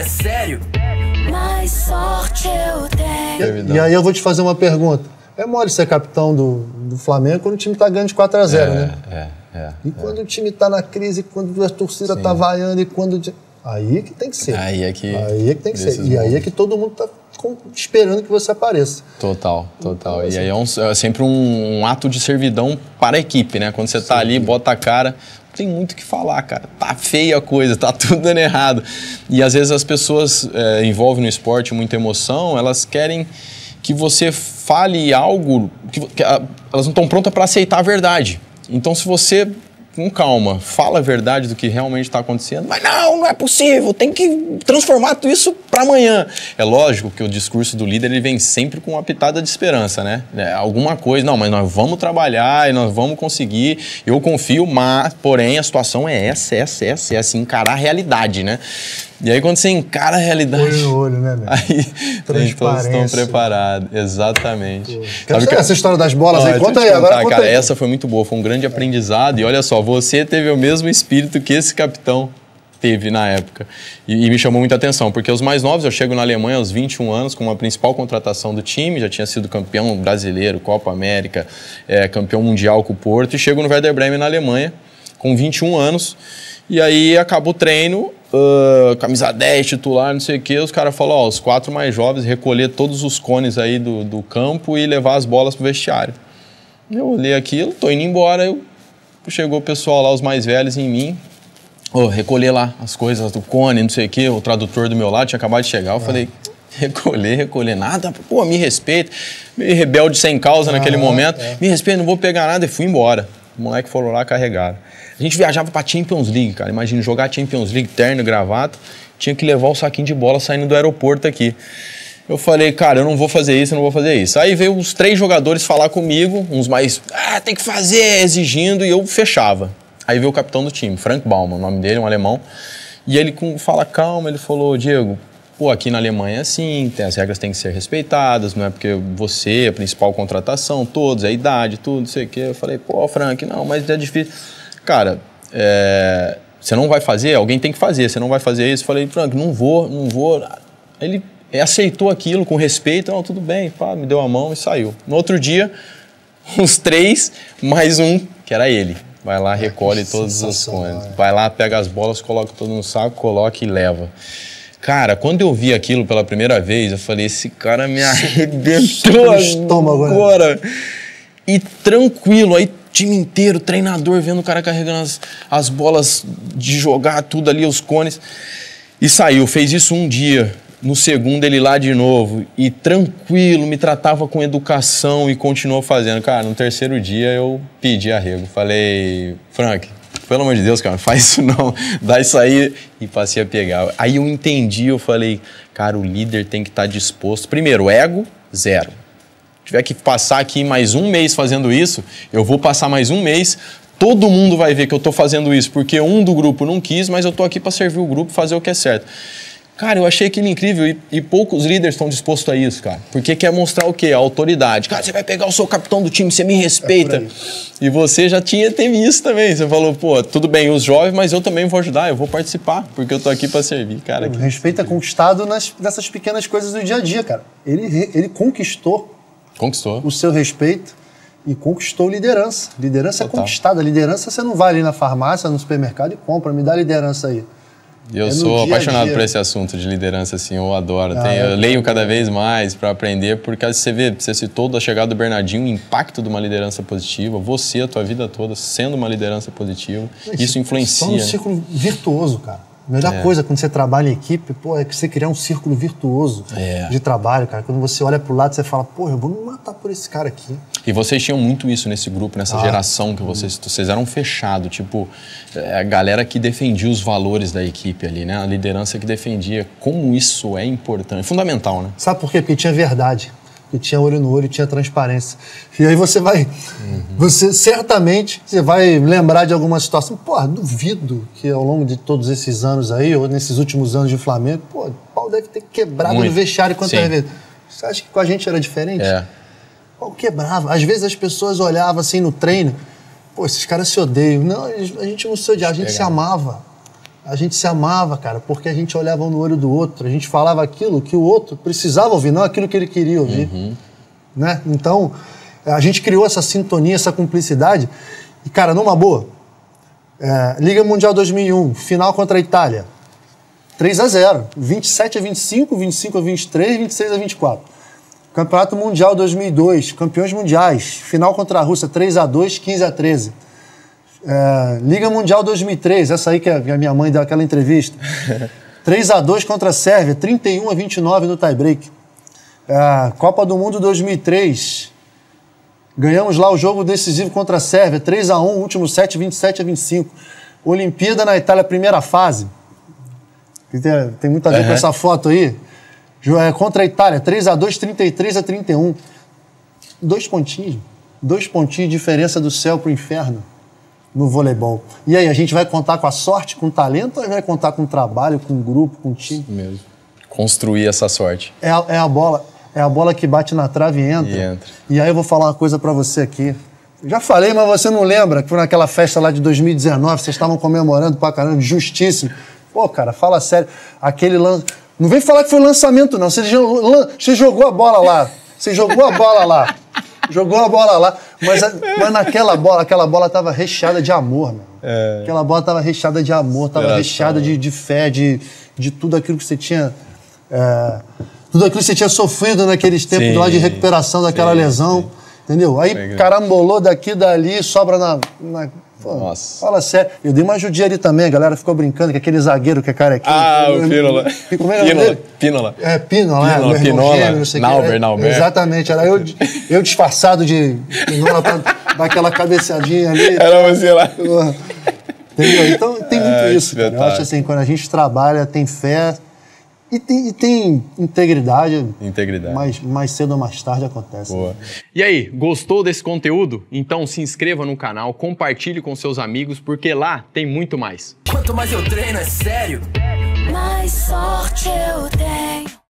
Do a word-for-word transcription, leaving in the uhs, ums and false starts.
sério. Mais sorte eu tenho. E, e aí eu vou te fazer uma pergunta. É mole ser capitão do, do Flamengo quando o time tá ganhando de quatro a zero, é, né? É, é. E quando é. o time tá na crise, quando a torcida Sim. tá vaiando e quando... Aí é que tem que ser. Aí é que... Aí é que tem que ser. E aí é que todo mundo tá esperando que você apareça. Total, total. Então, e aí é, um, é sempre um, um ato de servidão para a equipe, né? Quando você tá Sim. ali, bota a cara... Tem muito o que falar, cara. Tá feia a coisa, tá tudo dando errado. E às vezes as pessoas é, envolvem no esporte muita emoção, elas querem que você fale algo, que, que elas não estão prontas para aceitar a verdade. Então, se você, com calma, fala a verdade do que realmente está acontecendo, mas não, não é possível, tem que transformar tudo isso para amanhã. É lógico que o discurso do líder ele vem sempre com uma pitada de esperança, né? É, alguma coisa, não, mas nós vamos trabalhar e nós vamos conseguir, eu confio, mas, porém, a situação é essa, essa, essa, é assim, encarar a realidade, né? E aí, quando você encara a realidade... Olho no olho, né, meu? Aí todos estão preparados. Exatamente. Sabe que... Essa história das bolas Não, aí, conta aí, contar, agora conta cara, aí. Essa foi muito boa, foi um grande aprendizado. E olha só, você teve o mesmo espírito que esse capitão teve na época. E, e me chamou muita atenção, porque os mais novos, eu chego na Alemanha aos vinte e um anos, com a principal contratação do time, já tinha sido campeão brasileiro, Copa América, é, campeão mundial com o Porto, e chego no Werder Bremen na Alemanha, com vinte e um anos, e aí acaba o treino... Uh, camisa dez, titular, não sei o que, os caras falam, ó, os quatro mais jovens, recolher todos os cones aí do, do campo e levar as bolas pro vestiário. Eu olhei aquilo, tô indo embora, eu, chegou o pessoal lá, os mais velhos em mim, oh, recolher lá as coisas do cone, não sei o que, o tradutor do meu lado tinha acabado de chegar, eu ah. falei, recolher, recolher nada, pô, me respeita, meio rebelde sem causa ah, naquele momento, é. me respeita, não vou pegar nada, e fui embora. Os moleques foram lá, carregaram. A gente viajava pra Champions League, cara. Imagina, jogar Champions League, terno, gravata. Tinha que levar o saquinho de bola saindo do aeroporto aqui. Eu falei, cara, eu não vou fazer isso, eu não vou fazer isso. Aí veio os três jogadores falar comigo, uns mais, ah, tem que fazer, exigindo, e eu fechava. Aí veio o capitão do time, Frank Baumann, o nome dele, um alemão. E ele com, fala calma, ele falou, Diego, pô, aqui na Alemanha é assim, tem, as regras têm que ser respeitadas, não é porque você é a principal contratação, todos, a idade, tudo, não sei o quê. Eu falei, pô, Frank, não, mas é difícil. Cara, é, você não vai fazer? Alguém tem que fazer, você não vai fazer isso. Eu falei, Frank, não vou, não vou. Ele aceitou aquilo com respeito, não, tudo bem, pá, me deu a mão e saiu. No outro dia, os três, mais um, que era ele. Vai lá, recolhe todas as coisas. Vai lá, pega as bolas, coloca tudo no saco, coloca e leva. Cara, quando eu vi aquilo pela primeira vez, eu falei, esse cara me arrebentou agora. E tranquilo, aí time inteiro, treinador, vendo o cara carregando as, as bolas de jogar tudo ali, os cones. E saiu, fez isso um dia. No segundo ele lá de novo. E tranquilo, me tratava com educação e continuou fazendo. Cara, no terceiro dia eu pedi arrego. Falei, Frank, pelo amor de Deus, cara, não faz isso não. Dá isso aí. E passei a pegar. Aí eu entendi, eu falei, cara, o líder tem que estar disposto. Primeiro, ego, zero. Tiver que passar aqui mais um mês fazendo isso, eu vou passar mais um mês, todo mundo vai ver que eu tô fazendo isso, porque um do grupo não quis, mas eu tô aqui para servir o grupo, fazer o que é certo. Cara, eu achei aquilo incrível e, e poucos líderes estão dispostos a isso, cara. Porque quer mostrar o quê? A autoridade. Cara, você vai pegar o seu capitão do time, você me respeita. É e você já tinha, teve isso também. Você falou, pô, tudo bem, os jovens, mas eu também vou ajudar, eu vou participar, porque eu tô aqui para servir, cara. O respeito é conquistado nas, nessas pequenas coisas do dia a dia, cara. Ele, ele conquistou Conquistou. o seu respeito e conquistou liderança. Liderança Total. É conquistada. Liderança você não vai ali na farmácia, no supermercado e compra. Me dá liderança aí. Eu é sou apaixonado por esse assunto de liderança, assim, eu adoro. Ah, Tem, eu é, leio cada vez mais para aprender, porque você vê, você citou da chegada do Bernardinho, o impacto de uma liderança positiva, você, a tua vida toda, sendo uma liderança positiva, isso, isso influencia. É um círculo virtuoso, cara. A melhor é. coisa quando você trabalha em equipe, pô, é que você criar um círculo virtuoso é. de trabalho, cara. Quando você olha pro lado, você fala, pô, eu vou me matar por esse cara aqui. E vocês tinham muito isso nesse grupo, nessa ah, geração que vocês... Vocês eram fechados, tipo, a galera que defendia os valores da equipe ali, né? A liderança que defendia. Como isso é importante, é fundamental, né? Sabe por quê? Porque tinha verdade. Porque tinha olho no olho, tinha transparência. E aí você vai... Uhum. Você, certamente, você vai lembrar de alguma situação. Pô, duvido que ao longo de todos esses anos aí, ou nesses últimos anos de Flamengo, pô, o pau deve ter quebrado muito. No vestiário quantas vezes. Você acha que com a gente era diferente? É. Pau quebrava. Às vezes as pessoas olhavam assim no treino, pô, esses caras se odeiam. Não, a gente não se odiava, a gente Legal. se amava. A gente se amava, cara, porque a gente olhava um no olho do outro, a gente falava aquilo que o outro precisava ouvir, não aquilo que ele queria ouvir. Uhum. Né? Então, a gente criou essa sintonia, essa cumplicidade. E, cara, numa boa, é, Liga Mundial dois mil e um, final contra a Itália, três a zero, vinte e sete a vinte e cinco, vinte e cinco a vinte e três, vinte e seis a vinte e quatro. Campeonato Mundial dois mil e dois, campeões mundiais, final contra a Rússia, três a dois, quinze a treze. É, Liga Mundial dois mil e três, essa aí que a minha mãe deu aquela entrevista. três a dois contra a Sérvia, trinta e um a vinte e nove no tie-break. É, Copa do Mundo dois mil e três, ganhamos lá o jogo decisivo contra a Sérvia, três a um, último set, vinte e sete a vinte e cinco. Olimpíada na Itália, primeira fase. Tem, tem muito a ver uhum. com essa foto aí. É, contra a Itália, três a dois, trinta e três a trinta e um. Dois pontinhos. Dois pontinhos de diferença do céu pro inferno no voleibol. E aí, a gente vai contar com a sorte, com o talento, ou vai contar com o trabalho, com o grupo, com o time? Mesmo. Construir essa sorte. É a, é a bola, é a bola que bate na trave e entra. E entra. E aí eu vou falar uma coisa pra você aqui. Já falei, mas você não lembra que foi naquela festa lá de dois mil e dezenove, vocês estavam comemorando pra caramba, justíssimo. Pô, cara, fala sério. Aquele lance... Não vem falar que foi lançamento, não. Você jogou, você jogou a bola lá. Você jogou a bola lá. Jogou a bola lá. Mas, mas naquela bola, aquela bola tava recheada de amor, meu. É. Aquela bola tava recheada de amor, tava Era recheada de, de fé, de, de tudo aquilo que você tinha... É, tudo aquilo que você tinha sofrido naqueles tempos sim, lá de recuperação daquela sim, lesão. Sim. Entendeu? Aí Legal. carambolou daqui dali, sobra na... na pô, Nossa. Fala sério. Eu dei uma judia ali também, a galera ficou brincando que aquele zagueiro que é carequinho. Ah, o Pínola. Pínola. Pínola. É, Pínola. Pínola, é, Pinola. Nauber, Nauber. Exatamente. Era eu, eu disfarçado de Pínola pra dar aquela cabeceadinha ali. Era você lá. Entendeu? Então tem muito ah, isso, cara. Eu acho assim, quando a gente trabalha, tem fé e tem, e tem integridade. Integridade. Mais, mais cedo ou mais tarde acontece. Boa. Né? E aí, gostou desse conteúdo? Então se inscreva no canal, compartilhe com seus amigos, porque lá tem muito mais. Quanto mais eu treino, é sério, mais sorte eu tenho.